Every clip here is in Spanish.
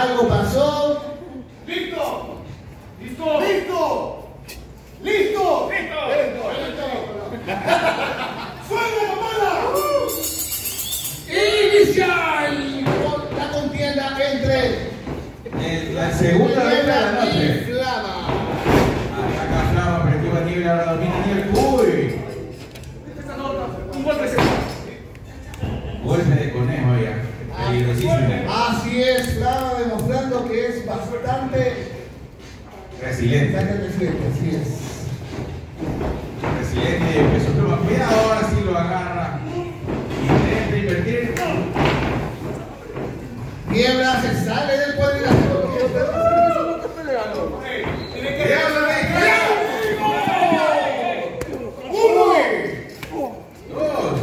Algo pasó. ¡Listo! ¡Listo! ¡Listo! ¡Listo! ¡Listo! ¡Suelta la mala! Inicial la contienda entre la segunda vez de la Niebla y noche. Flama. Ataca Flama, presiona Niebla, ahora domina Niebla. ¡Uy! Un golpe seco. Golpe de conejo ya. Peligrosísimo. Así es, Flama demostrando que es bastante Resiliente. resiliente, así es. Resiliente y empezó a tomar cuidado, ahora sí lo agarra. Intenta invertir. Niebla se sale del cuadrilátero. Tiene que ¡Uno! ¡Dos!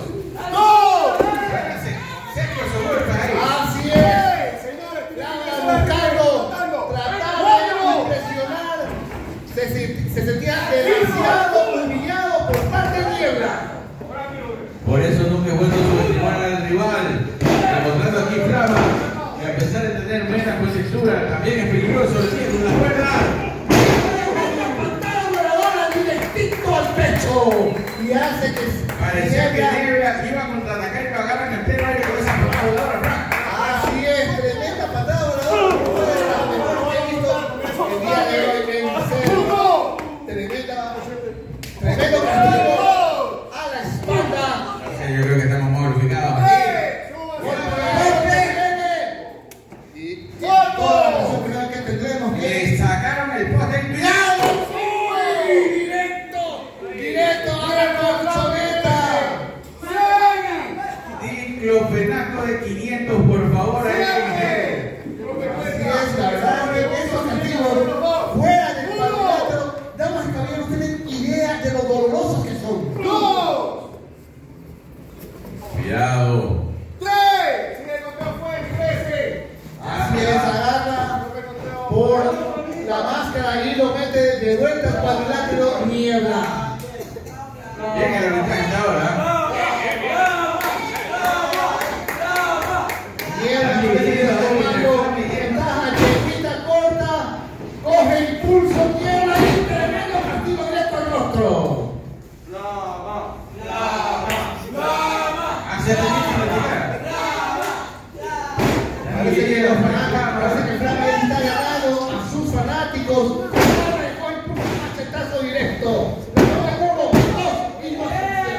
Seco su golpe ahí. Así es, señores. Tratando de impresionar. Se sentía demasiado humillado por parte de Niebla. Por eso nunca he vuelto a subestimar al rival. Demostrando aquí Flama que a pesar de tener menos contextura, también es peligroso. Tiene una cuerda. Patada voladora directito al pecho. Y hace que Parecía que Niebla iba a contraatacar y lo agarran en pleno aire con esa patada voladora, Frank. así es, tremenda patada voladora. Una de las mejores que he visto el día de hoy en serio. Tremendo castigo a la espalda. Yo creo que estamos más glorificados. Y toda la superioridad que tendremos que Le sacaron el poste. ¡Cuidado! directo a la colchoneta. Diclofenaco de 500, por favor. Así es, la verdad que esos castigos fuera del cuadrilátero, damas y caballeros, tienen idea de lo dolorosos que son. Cuidado. Así es, agarra por la máscara y lo mete de vuelta al cuadrilátero. Niebla. Bien el arbitraje ahora. Niebla que sigue tomando ventaja, chiquita corta, coge impulso, Niebla y tremendo castigo directo al rostro. Hacia la misma retirada. Parece que los fanáticos, Flama está ganando a sus fanáticos. Ahora dejó impulso, un machetazo directo. Pero recuerdo, dos y más.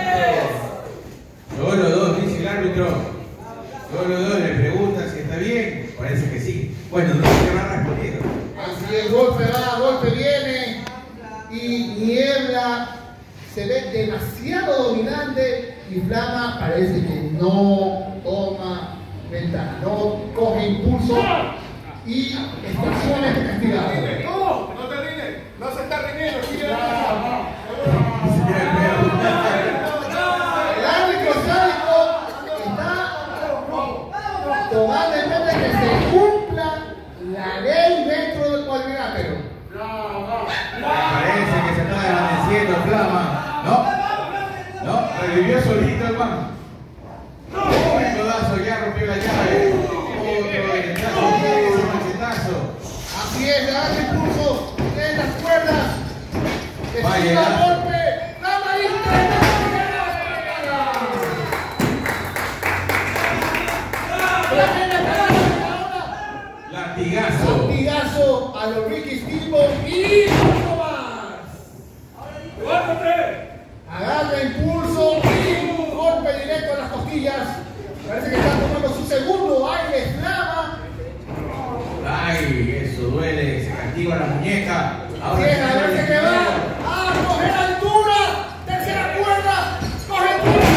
Solo dos, dice el árbitro. Solo dos, le pregunta si está bien. Parece que sí. Bueno, no se va a responder. Así el golpe va, golpe viene. Y Niebla se ve demasiado dominante. Y Flama parece que no toma ventaja, no coge impulso y está sumamente castigado. No te rindes, no se está rindiendo, sigue El árbitro sádico está tomando en cuenta que se cumpla la ley dentro del cuadrilátero. Parece que se está desvaneciendo Flama. No, revivió solito el man. Un codazo, ya rompió la llave. Otro derechazo, tiene ese machetazo. Así es, le da el impulso en las cuerdas. Vaya. Golpe, la maestra. Latigazo. Latigazo a los Ricky Steamboat y mucho más. Agarra impulso y un golpe directo a las costillas. Parece que está tomando su segundo aire, Flama. Ay, eso duele, se castiga la muñeca. Ahora Bien, a ver si que va. A coger altura. Tercera cuerda. Coge impulso.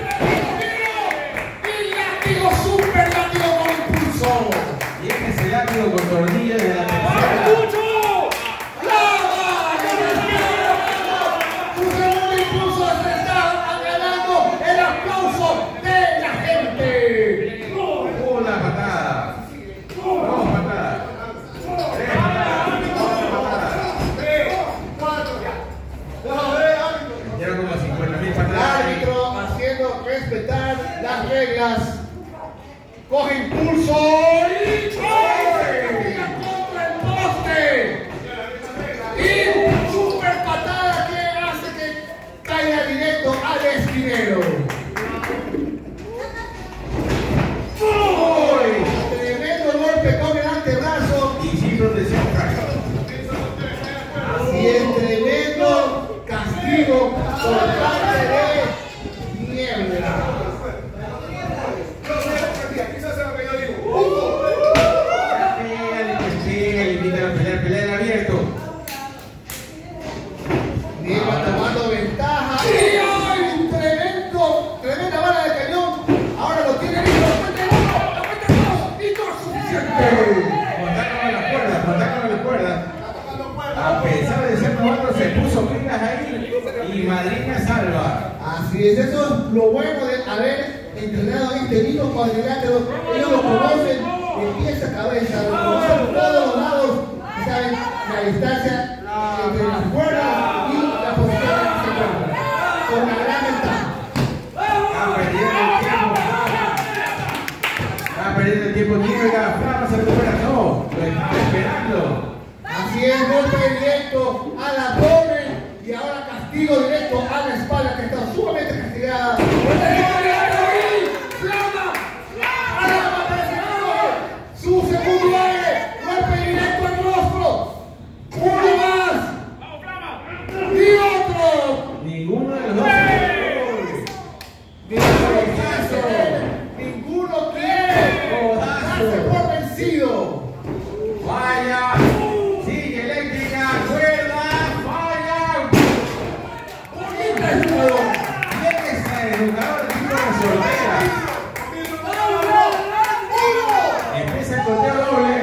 Y látigo, super látigo con impulso. Tiene ese látigo con tornillo de la tercera. Su segundo impulso se está ganando el aplauso de la gente. Una patada. Dos patadas. Tres patadas. Cuatro patadas. Metieron como 50.000 patadas. Árbitro haciendo respetar las reglas. Coge impulso y ¡ay! Montándome las cuerdas, montándome las cuerdas. A pesar de ser novato, se puso pilas ahí y Madrina salva. Así es, eso es lo bueno de haber entrenado en este mismo cuadrilátero. Ellos lo conocen de pies a cabeza, lo conocen por todos los lados, y saben la distancia entre las cuerdas y la posición en que se encuentran. Con una gran ventaja. Está perdiendo el tiempo. Está perdiendo el tiempo. Niebla, Flama se recupera. No, lo está esperando. Así es, golpe directo al abdomen y ahora castigo directo a la espalda que está sumamente castigada. Su segundo aire, golpe directo al rostro. Uno más. Y otro. Ninguno de los dos. Ninguno quiere darse por vencido. Vaya. Sigue eléctrica. Cuerda. Falla. Bonita el jugador. Bien ese educador tipo de soltera. Empieza el conteo doble.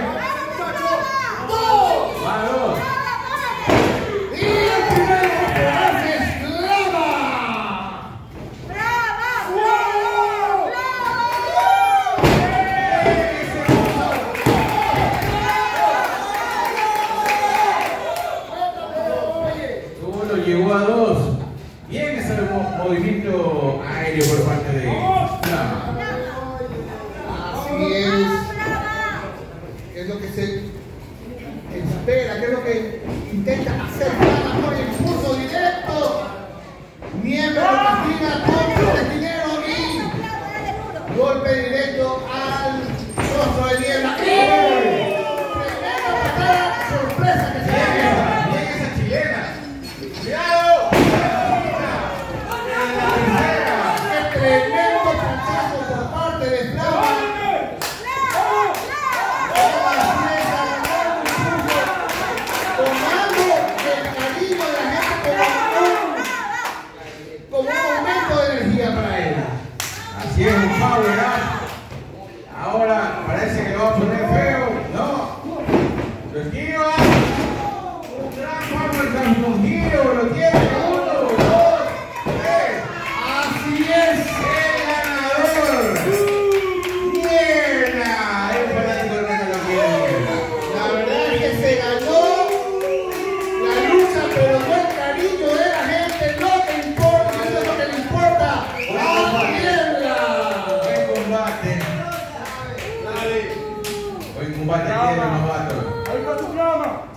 Va a dos. Y el primero que hace es Lama. Uno lo llevó a dos. Bien ese movimiento aéreo por parte de Flama. Así es lo que se espera, que es lo que intenta hacer Flama con el impulso directo. Niebla lo castiga con el destinero y golpe directo al rostro de Niebla. Tremenda patada sorpresa que se da. Bien esa chilena. ¡Cuidado! Qué tremendo cachazo por parte de Flama. Tomando el cariño de la gente como un momento de energía para él. Así es, un power up. Ahora parece que lo va a poner feo. No. Lo esquiva. Un gran power up con giro. Lo tiene. 1, 2, 3. Así es. ¡El ganador! ¡Mierda! El fanático de Reino lo quiere. La verdad es que se ganó la lucha, pero no el cariño de la gente, lo que importa, eso es lo que le importa. ¡La Niebla! Buen combate. Buen combate tiene los novatos. Ahí está tu Flama.